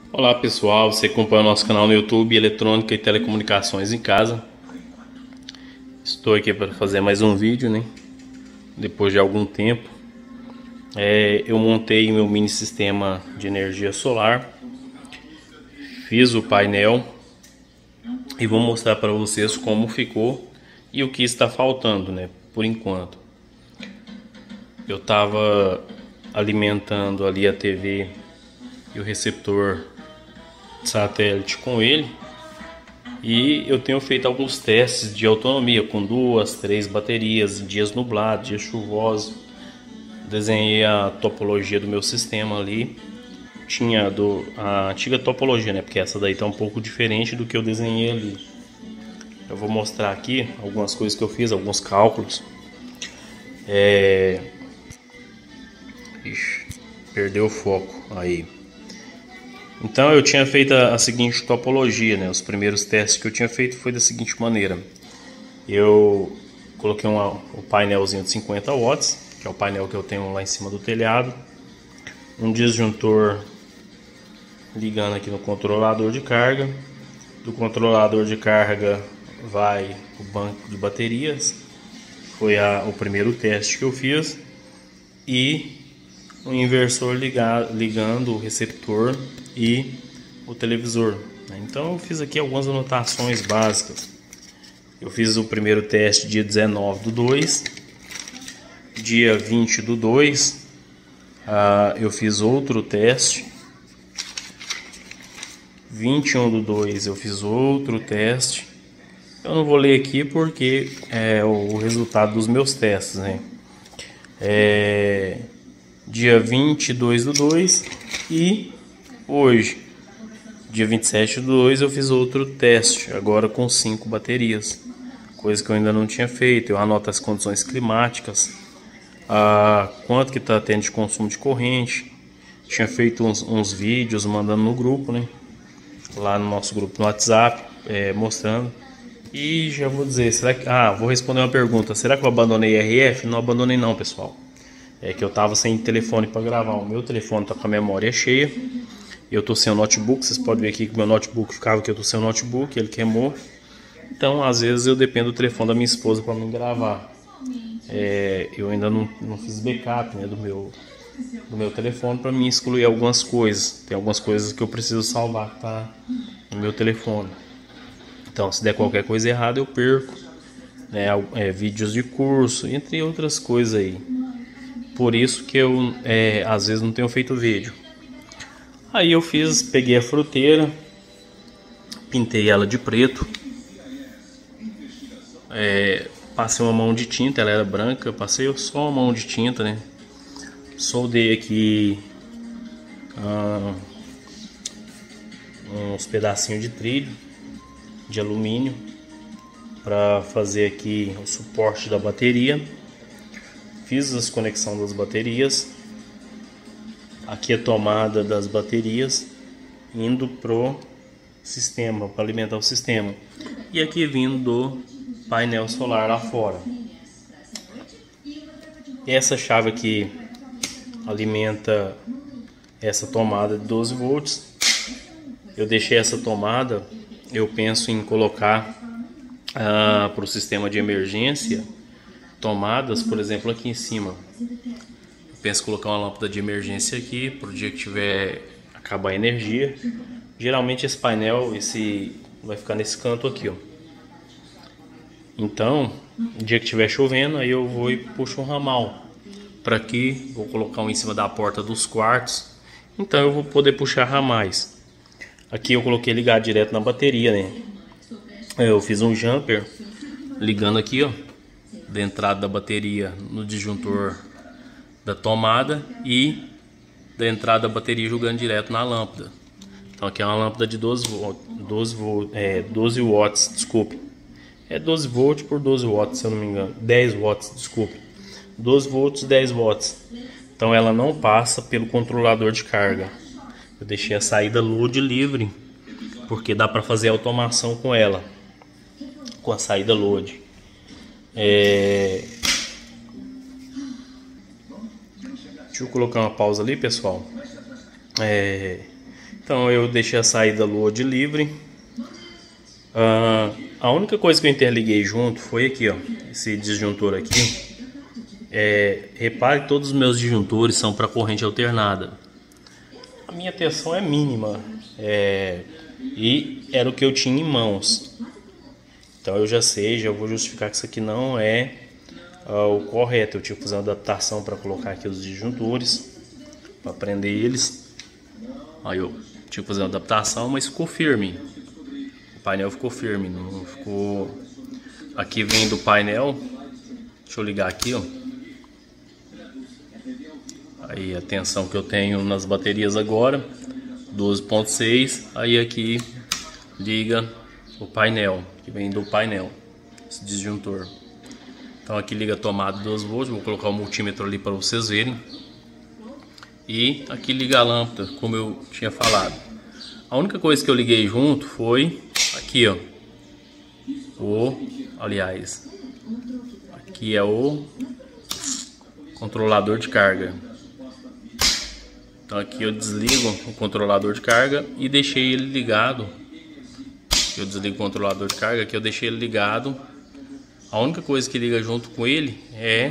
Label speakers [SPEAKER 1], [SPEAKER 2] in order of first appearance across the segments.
[SPEAKER 1] Olá pessoal, você acompanha o nosso canal no YouTube Eletrônica e Telecomunicações em Casa. Estou aqui para fazer mais um vídeo, né? Depois de algum tempo eu montei meu mini sistema de energia solar, fiz o painel e vou mostrar para vocês como ficou e o que está faltando, né? Por enquanto eu estava alimentando ali a TV e o receptor satélite com ele, e eu tenho feito alguns testes de autonomia com 2, 3 baterias, dias nublados, dias chuvosos. Desenhei a topologia do meu sistema ali, tinha a antiga topologia, né? Porque essa daí tá um pouco diferente do que eu desenhei ali. Eu vou mostrar aqui algumas coisas que eu fiz, alguns cálculos. Ixi, perdeu o foco aí. Então eu tinha feito a seguinte topologia, né? Os primeiros testes que eu tinha feito foi da seguinte maneira. Eu coloquei um painelzinho de 50 watts, que é o painel que eu tenho lá em cima do telhado. Um disjuntor ligando aqui no controlador de carga. Do controlador de carga vai o banco de baterias. Foi o primeiro teste que eu fiz. E um inversor ligando o receptor e o televisor. Então eu fiz aqui algumas anotações básicas. Eu fiz o primeiro teste dia 19/2, dia 20/2 eu fiz outro teste, 21/2 eu fiz outro teste. Eu não vou ler aqui porque é o resultado dos meus testes, né? Dia 22/2 e hoje, dia 27/2, eu fiz outro teste, agora com 5 baterias, coisa que eu ainda não tinha feito. Eu anoto as condições climáticas, quanto que está tendo de consumo de corrente. Tinha feito uns vídeos mandando no grupo, né? Lá no nosso grupo no WhatsApp, mostrando. E já vou dizer, vou responder uma pergunta: será que eu abandonei RF? Não abandonei não, pessoal. É que eu tava sem telefone para gravar. O meu telefone tá com a memória cheia. Eu tô sem o notebook. Vocês podem ver aqui que o meu notebook ficava, que eu tô sem o notebook, ele queimou. Então, às vezes eu dependo do telefone da minha esposa para me gravar. Eu ainda não fiz backup, né, do meu telefone, para mim excluir algumas coisas. Tem algumas coisas que eu preciso salvar que tá no meu telefone. Então, se der qualquer coisa errada, eu perco, né, vídeos de curso, entre outras coisas aí. Por isso que eu às vezes não tenho feito vídeo. Aí eu peguei a fruteira, pintei ela de preto, passei uma mão de tinta, ela era branca, passei só uma mão de tinta, né? Soldei aqui uns pedacinhos de trilho de alumínio para fazer aqui o suporte da bateria. Fiz as conexões das baterias. Aqui a tomada das baterias indo pro sistema, para alimentar o sistema. E aqui vindo do painel solar lá fora. Essa chave aqui alimenta essa tomada de 12 volts. Eu deixei essa tomada, eu penso em colocar para o sistema de emergência tomadas, por exemplo, aqui em cima. Eu penso em colocar uma lâmpada de emergência aqui para o dia que tiver acabar a energia. Geralmente esse painel vai ficar nesse canto aqui, ó. Então, no dia que estiver chovendo, aí eu vou e puxo um ramal para aqui. Vou colocar um em cima da porta dos quartos. Então eu vou poder puxar ramais. Aqui eu coloquei ligado direto na bateria, né? Eu fiz um jumper ligando aqui, ó, da entrada da bateria no disjuntor da tomada e da entrada da bateria jogando direto na lâmpada. Então aqui é uma lâmpada de 12 watts, desculpe. É 12 volts por 12 watts, se eu não me engano. 10 watts, desculpe. 12 volts, 10 watts. Então ela não passa pelo controlador de carga. Eu deixei a saída load livre, porque dá para fazer automação com ela, com a saída load. Deixa eu colocar uma pausa ali, pessoal. Então eu deixei a saída load livre. A única coisa que eu interliguei junto foi aqui, ó, esse disjuntor aqui. Repare que todos os meus disjuntores são para corrente alternada. A minha tensão é mínima, e era o que eu tinha em mãos. Então eu já sei, já vou justificar que isso aqui não é o correto. Eu tive que fazer uma adaptação para colocar aqui os disjuntores, para prender eles. Aí eu tive que fazer uma adaptação, mas ficou firme. O painel ficou firme, não ficou... Aqui vem do painel, deixa eu ligar aqui, ó. Aí a tensão que eu tenho nas baterias agora, 12.6. Aí aqui liga o painel, que vem do painel, esse disjuntor. Então aqui liga a tomada 12 volts, vou colocar o multímetro ali para vocês verem. E aqui liga a lâmpada, como eu tinha falado. A única coisa que eu liguei junto foi aqui, ó. Aliás, aqui é o controlador de carga. Então aqui eu desligo o controlador de carga e deixei ele ligado. Eu desligo o controlador de carga, aqui eu deixei ele ligado. A única coisa que liga junto com ele é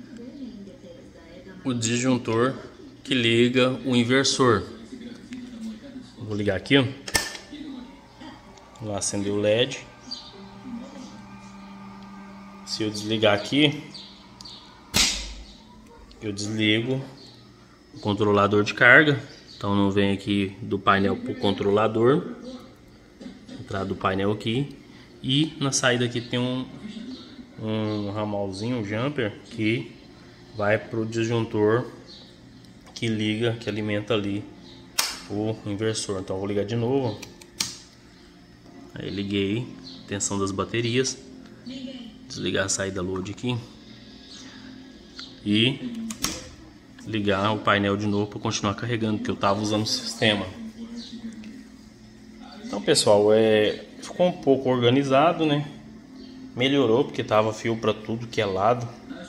[SPEAKER 1] o disjuntor que liga o inversor. Vou ligar aqui, ó. Vou acender o LED. Se eu desligar aqui, eu desligo o controlador de carga. Então não vem aqui do painel para o controlador. Entrada do painel aqui. E na saída aqui tem um ramalzinho, um jumper, que vai para o disjuntor que liga, que alimenta ali o inversor. Então eu vou ligar de novo. Aí liguei, tensão das baterias. Desligar a saída load aqui. E ligar o painel de novo para continuar carregando, porque eu estava usando o sistema. Então pessoal, ficou um pouco organizado, né? Melhorou porque tava fio para tudo que é lado.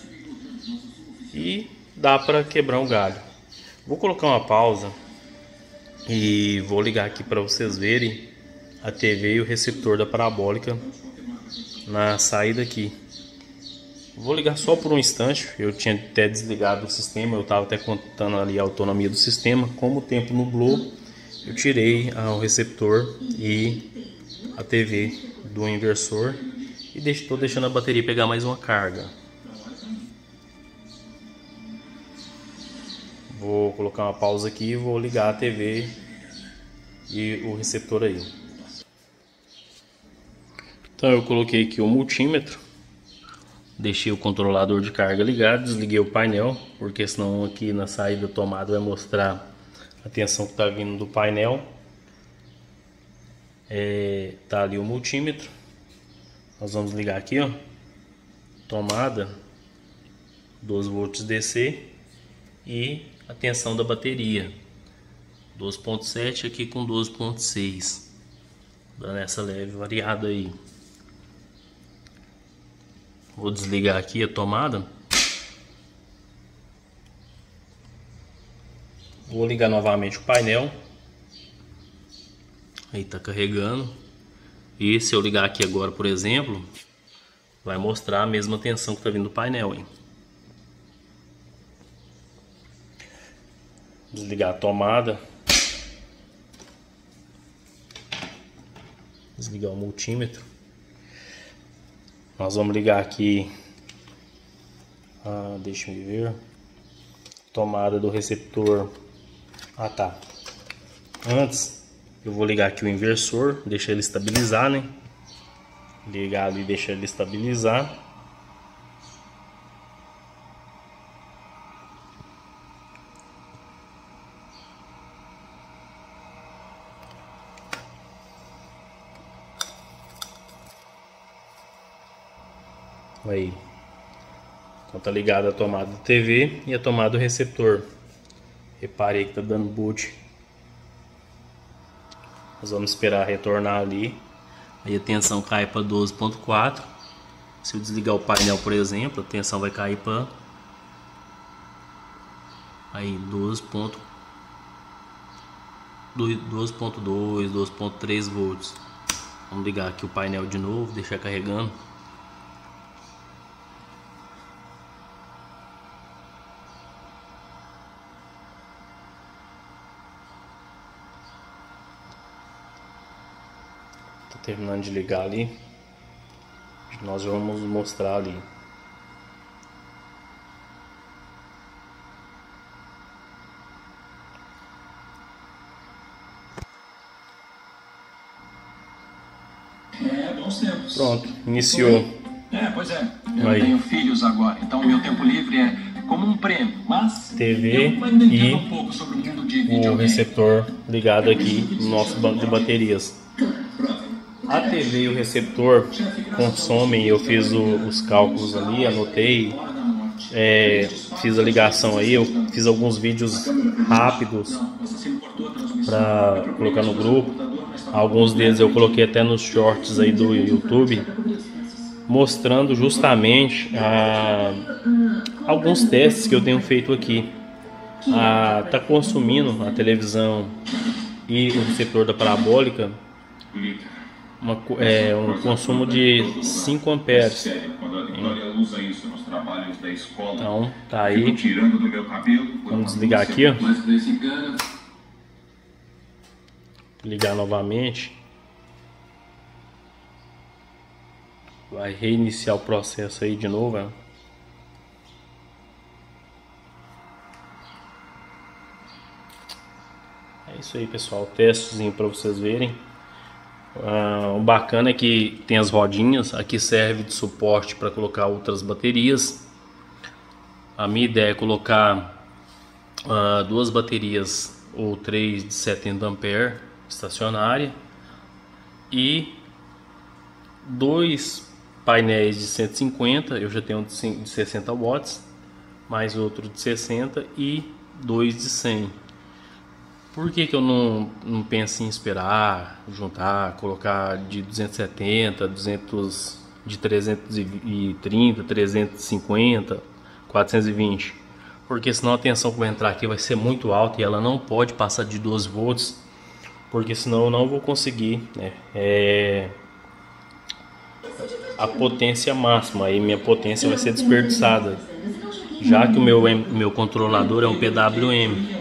[SPEAKER 1] E dá para quebrar um galho. Vou colocar uma pausa e vou ligar aqui para vocês verem a TV e o receptor da parabólica na saída aqui. Vou ligar só por um instante. Eu tinha até desligado o sistema, eu estava até contando ali a autonomia do sistema. Como o tempo nublou, eu tirei o receptor e a TV do inversor e estou deixando a bateria pegar mais uma carga. Vou colocar uma pausa aqui e vou ligar a TV e o receptor aí. Então eu coloquei aqui o multímetro, deixei o controlador de carga ligado, desliguei o painel, porque senão aqui na saída da tomada vai mostrar a tensão que está vindo do painel. Tá ali o multímetro. Nós vamos ligar aqui, ó, tomada 12 volts DC e a tensão da bateria 12.7 aqui com 12.6, dando essa leve variada aí. Vou desligar aqui a tomada. Vou ligar novamente o painel. Aí tá carregando. E se eu ligar aqui agora, por exemplo, vai mostrar a mesma tensão que tá vindo do painel, hein? Desligar a tomada. Desligar o multímetro. Nós vamos ligar aqui, deixa eu ver, tomada do receptor. Tá. Antes eu vou ligar aqui o inversor, deixar ele estabilizar, né? Ligar ali e deixar ele estabilizar. Aí, então tá ligada a tomada da TV e a tomada do receptor. Reparei que tá dando boot. Nós vamos esperar retornar ali. Aí a tensão cai para 12.4. Se eu desligar o painel, por exemplo, a tensão vai cair para aí 12. 12.2, 12.3 volts. Vamos ligar aqui o painel de novo, deixar carregando. Tô terminando de ligar ali. Nós vamos mostrar ali.
[SPEAKER 2] Bons tempos.
[SPEAKER 1] Pronto, iniciou.
[SPEAKER 2] Pois é. Eu tenho filhos agora, então meu tempo livre é como um prêmio, mas
[SPEAKER 1] TV
[SPEAKER 2] eu ainda entendo
[SPEAKER 1] e
[SPEAKER 2] um pouco sobre o mundo de
[SPEAKER 1] o
[SPEAKER 2] videogame.
[SPEAKER 1] receptor ligado aqui no nosso banco de baterias. A TV e o receptor consomem, eu fiz os cálculos ali, anotei, fiz a ligação aí, eu fiz alguns vídeos rápidos para colocar no grupo. Alguns deles eu coloquei até nos shorts aí do YouTube, mostrando justamente alguns testes que eu tenho feito aqui. Tá consumindo a televisão e o receptor da parabólica um consumo de 5 amperes. Então tá aí. Vamos desligar aqui, ó. Ligar novamente. Vai reiniciar o processo aí de novo, ó. É isso aí, pessoal, testezinho para vocês verem. O bacana é que tem as rodinhas, aqui serve de suporte para colocar outras baterias. A minha ideia é colocar 2 baterias ou 3 de 70 ampere estacionária e 2 painéis de 150, eu já tenho um de 60 watts, mais outro de 60 e 2 de 100. Por que eu não penso em esperar, juntar, colocar de 270, 200, de 330, 350, 420? Porque senão a tensão que vai entrar aqui vai ser muito alta e ela não pode passar de 12 volts, porque senão eu não vou conseguir, né, a potência máxima, aí minha potência vai ser desperdiçada, já que o meu controlador é um PWM.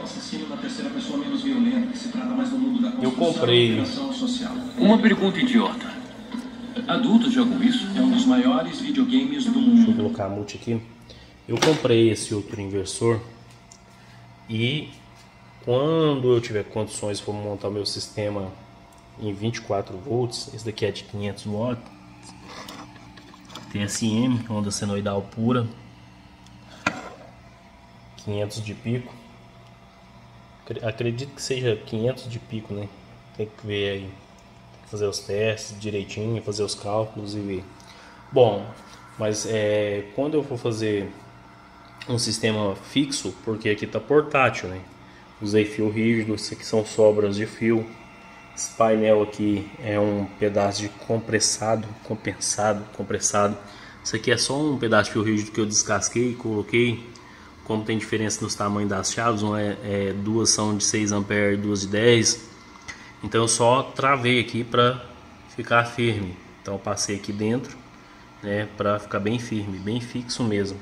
[SPEAKER 1] Eu comprei.
[SPEAKER 2] Uma pergunta idiota. Adultos jogam isso? É um dos maiores videogames do mundo.
[SPEAKER 1] Deixa eu colocar a multi aqui. Eu comprei esse outro inversor e quando eu tiver condições for montar o meu sistema em 24 volts, esse daqui é de 500 watts, TSM, onda senoidal pura, 500 de pico. Acredito que seja 500 de pico, né? Tem que ver aí, tem que fazer os testes direitinho, fazer os cálculos e ver. Bom, mas quando eu for fazer um sistema fixo, porque aqui tá portátil, né? Usei fio rígido, isso aqui são sobras de fio. Esse painel aqui é um pedaço de compressado. Isso aqui é só um pedaço de fio rígido que eu descasquei e coloquei. Como tem diferença nos tamanhos das chaves, duas são de 6 ampere, duas de 10. Então eu só travei aqui para ficar firme. Então eu passei aqui dentro, né, para ficar bem firme, bem fixo mesmo.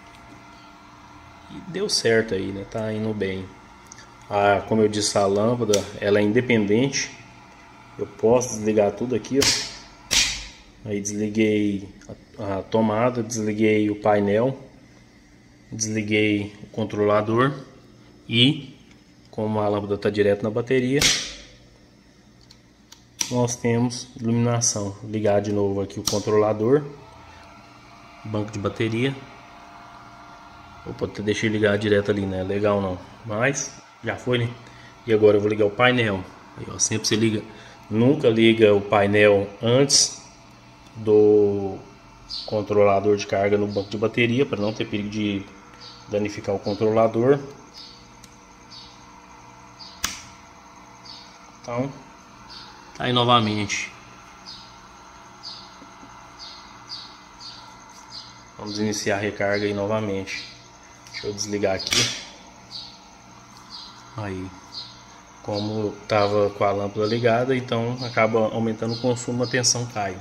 [SPEAKER 1] E deu certo aí, né? Tá indo bem. Como eu disse, a lâmpada ela é independente. Eu posso desligar tudo aqui, ó. Aí desliguei a tomada, desliguei o painel, desliguei o controlador e, como a lâmpada está direto na bateria, nós temos iluminação. Ligar de novo aqui o controlador, banco de bateria. Opa, até deixei ligar direto ali, né? Legal não, mas já foi, né? E agora eu vou ligar o painel. Aí, ó, sempre você liga, nunca liga o painel antes do controlador de carga no banco de bateria, para não ter perigo de danificar o controlador. Então, tá aí novamente. Vamos iniciar a recarga aí novamente. Deixa eu desligar aqui. Aí, como estava com a lâmpada ligada, então acaba aumentando o consumo, a tensão cai.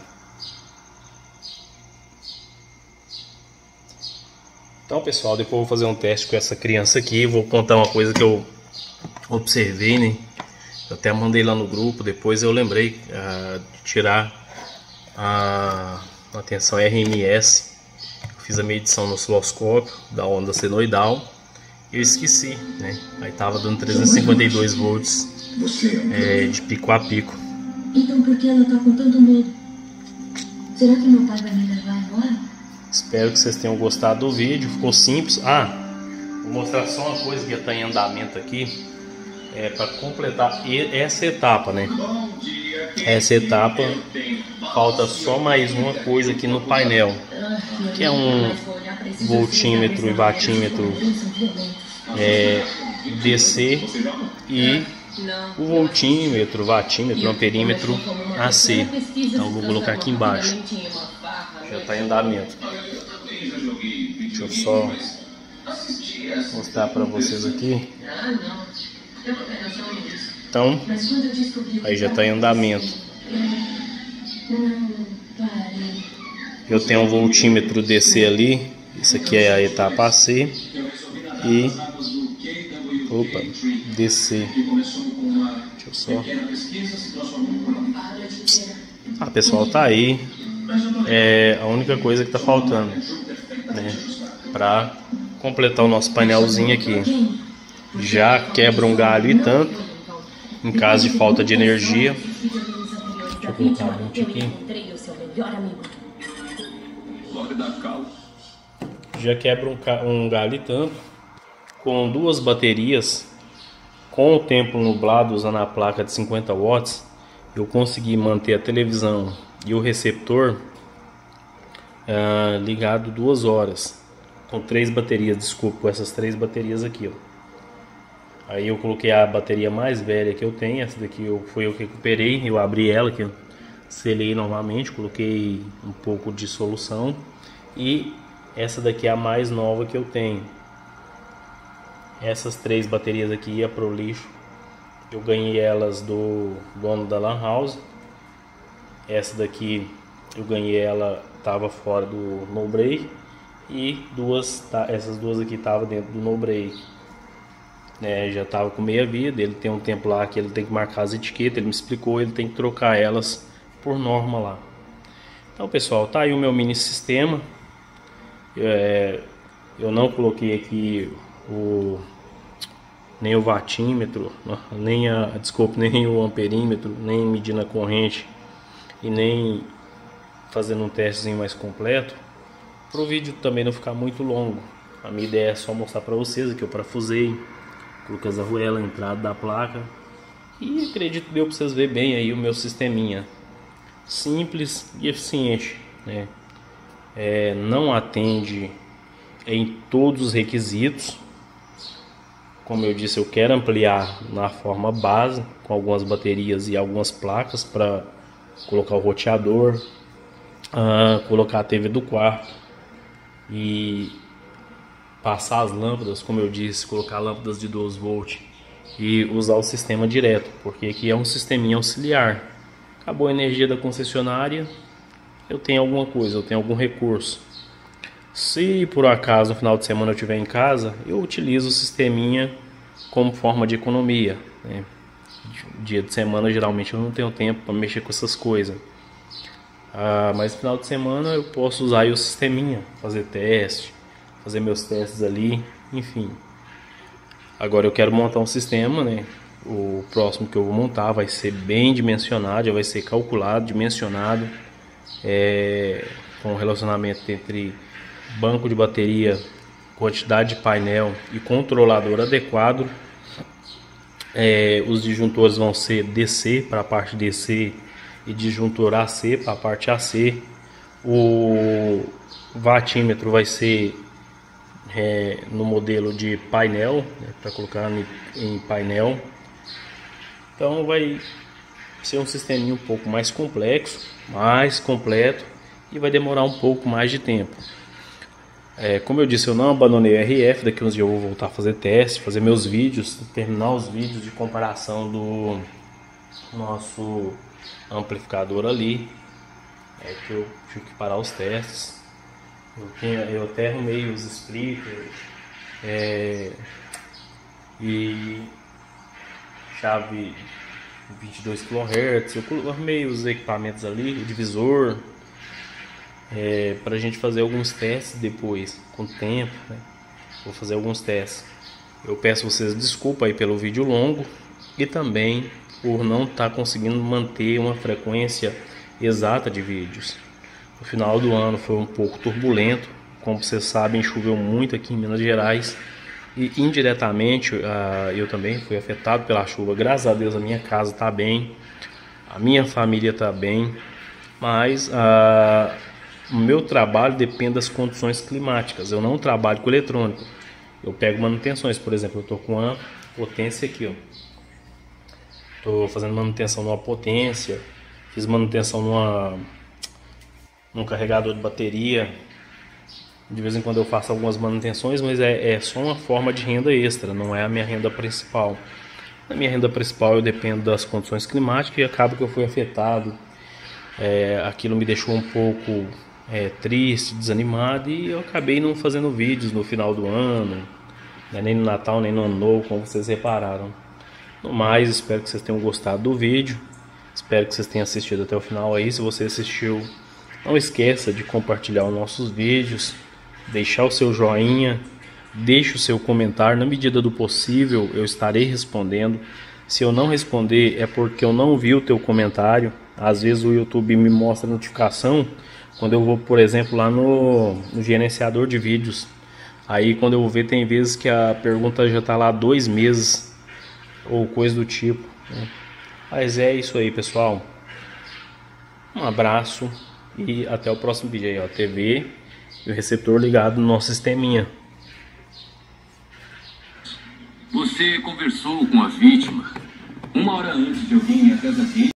[SPEAKER 1] Então, pessoal, depois eu vou fazer um teste com essa criança aqui. Vou contar uma coisa que eu observei, né? Eu até mandei lá no grupo, depois eu lembrei de tirar a tensão RMS. Eu fiz a medição no osciloscópio da onda senoidal. Eu esqueci, né? Aí tava dando 352 volts de pico a pico.
[SPEAKER 3] Então por que ela tá com tanto medo? Será que meu pai vai me levar embora?
[SPEAKER 1] Espero que vocês tenham gostado do vídeo. Ficou simples. Vou mostrar só uma coisa que está em andamento aqui. Para completar essa etapa, né? Essa etapa falta só mais uma coisa aqui no painel, que é um voltímetro e watímetro DC e o voltímetro, watímetro, amperímetro AC. Então vou colocar aqui embaixo. Já está em andamento. Deixa eu só mostrar para vocês aqui. Então, aí já está em andamento. Eu tenho um voltímetro DC ali. Isso aqui é a etapa AC. E DC. Deixa eu só. Pessoal, tá aí. É a única coisa que está faltando, né, para completar o nosso painelzinho aqui. Já quebra um galho e tanto em caso de falta de energia. Deixa eu colocar a lente aqui. Já quebra um galho e tanto. Com duas baterias, com o tempo nublado, usando a placa de 50 watts, eu consegui manter a televisão e o receptor ligado 2 horas com 3 baterias, desculpa, com essas 3 baterias aqui, ó. Aí eu coloquei a bateria mais velha que eu tenho. Essa daqui foi eu que recuperei. Eu abri ela aqui, selei novamente, coloquei um pouco de solução. E essa daqui é a mais nova que eu tenho. Essas 3 baterias aqui ia pro lixo. Eu ganhei elas do dono da Lan House. Essa daqui eu ganhei ela, tava fora do no break. E essas duas aqui tava dentro do no break. Já estava com meia vida. Ele tem um tempo lá que ele tem que marcar as etiquetas. Ele me explicou, ele tem que trocar elas por norma lá. Então, pessoal, tá aí o meu mini sistema. Eu não coloquei aqui nem o watímetro, nem o amperímetro, nem medindo a corrente e nem fazendo um testezinho mais completo, para o vídeo também não ficar muito longo. A minha ideia é só mostrar para vocês aqui. Eu parafusei, coloquei as arruelas, a entrada da placa, e acredito que deu para vocês verem bem aí o meu sisteminha. Simples e eficiente, né? Não atende em todos os requisitos. Como eu disse, eu quero ampliar na forma base, com algumas baterias e algumas placas para colocar o roteador, colocar a TV do quarto e passar as lâmpadas, como eu disse, colocar lâmpadas de 12 volts e usar o sistema direto, porque aqui é um sisteminha auxiliar. Acabou a energia da concessionária, eu tenho alguma coisa, eu tenho algum recurso. Se por acaso no final de semana eu estiver em casa, eu utilizo o sisteminha como forma de economia, né? Dia de semana geralmente eu não tenho tempo para mexer com essas coisas. Mas no final de semana eu posso usar aí o sisteminha, fazer teste, fazer meus testes ali, enfim. Agora eu quero montar um sistema, né? O próximo que eu vou montar vai ser bem dimensionado, já vai ser calculado, dimensionado, com relacionamento entre banco de bateria, quantidade de painel e controlador adequado. Os disjuntores vão ser DC para a parte DC e disjuntor AC para a parte AC. O watímetro vai ser no modelo de painel, né, para colocar em painel. Então vai ser um sisteminha um pouco mais complexo, mais completo, e vai demorar um pouco mais de tempo. Como eu disse, eu não abandonei o RF. Daqui uns dias eu vou voltar a fazer teste, fazer meus vídeos, terminar os vídeos de comparação do nosso amplificador ali. Que eu tive que parar os testes. Eu até arrumei os splitters e chave 22 kHz. Eu arrumei os equipamentos ali, o divisor, para a gente fazer alguns testes depois, com o tempo, né? Vou fazer alguns testes. Eu peço vocês desculpa aí pelo vídeo longo e também por não estar conseguindo manter uma frequência exata de vídeos. No final do ano foi um pouco turbulento, como vocês sabem, choveu muito aqui em Minas Gerais e indiretamente eu também fui afetado pela chuva. Graças a Deus a minha casa está bem, a minha família está bem, mas o meu trabalho depende das condições climáticas. Eu não trabalho com eletrônico, eu pego manutenções. Por exemplo, eu estou com uma potência aqui, ó. Estou fazendo manutenção numa potência, fiz manutenção num carregador de bateria. De vez em quando eu faço algumas manutenções, mas é só uma forma de renda extra, não é a minha renda principal. A minha renda principal eu dependo das condições climáticas e acaba que eu fui afetado. Aquilo me deixou um pouco triste, desanimado, e eu acabei não fazendo vídeos no final do ano, né, nem no Natal, nem no Ano Novo, como vocês repararam. No mais, espero que vocês tenham gostado do vídeo, espero que vocês tenham assistido até o final aí. Se você assistiu, não esqueça de compartilhar os nossos vídeos, deixar o seu joinha, deixe o seu comentário. Na medida do possível eu estarei respondendo. Se eu não responder é porque eu não vi o teu comentário. Às vezes o YouTube me mostra a notificação quando eu vou, por exemplo, lá no gerenciador de vídeos. Aí quando eu vou ver, tem vezes que a pergunta já está lá há 2 meses ou coisa do tipo, né? Mas é isso aí, pessoal. Um abraço e até o próximo vídeo aí, ó. TV e o receptor ligado no nosso sisteminha.
[SPEAKER 2] Você conversou com a vítima 1 hora antes de alguém ir à casa dele?